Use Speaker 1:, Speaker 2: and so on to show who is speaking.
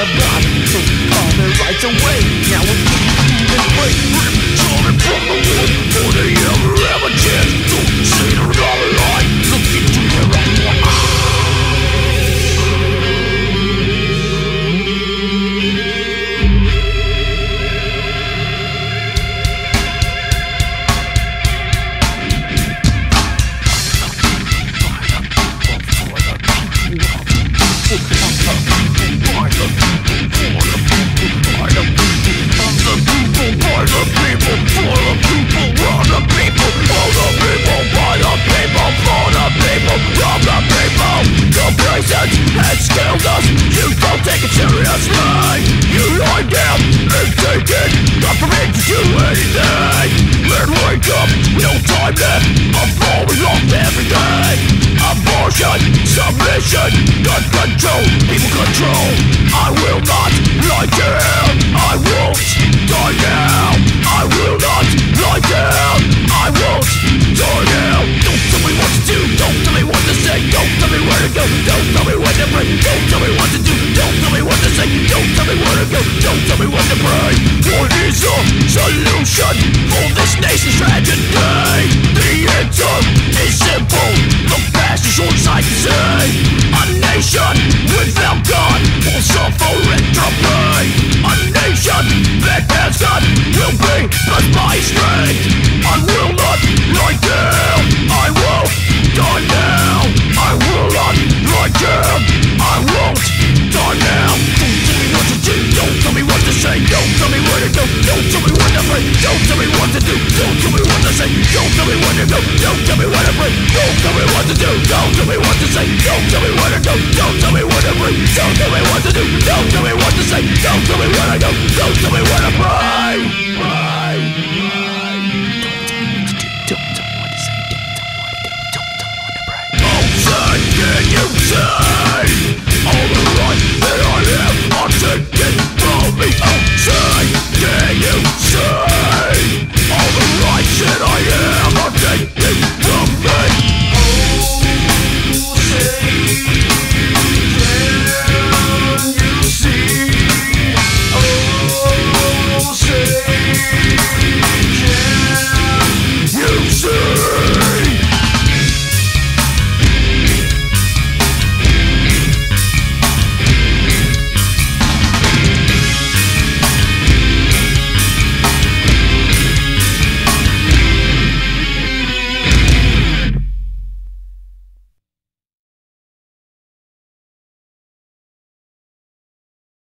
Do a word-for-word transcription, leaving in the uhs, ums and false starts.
Speaker 1: about it, took all their rights away. Now we're moving free. Children from the wood, before they ever have a chance to see their other eye, look into their own eyes. And scaled us, you don't take it seriously. You lie down and take it, not permit to do anything. And wake up, no time left, I'm falling off every day. Abortion, submission, gun control, people control. I will not lie down, I won't die now. I will not lie down, I won't die now. Don't tell me what to do, don't tell me what to say, don't tell me where to go, don't tell me what to pray, don't tell me what to do, don't tell me what to say, don't tell me where to go, don't tell me what to pray. What is the solution for this nation's tragedy? The answer is simple, the past is short sight to say. A nation without God will suffer entropy. A nation that has God will be blessed by His strength. I will not lie down, I won't die now. I will not lie down, I won't die now. Don't tell me what to do, don't tell me what to say, don't tell me where to go, don't tell me what to pray, don't tell me what to do, don't tell me what to say, don't tell me where to go, don't tell me what to pray, don't tell me what to do, don't tell me what to say, don't tell me where to go, don't tell me what to pray, don't tell me what to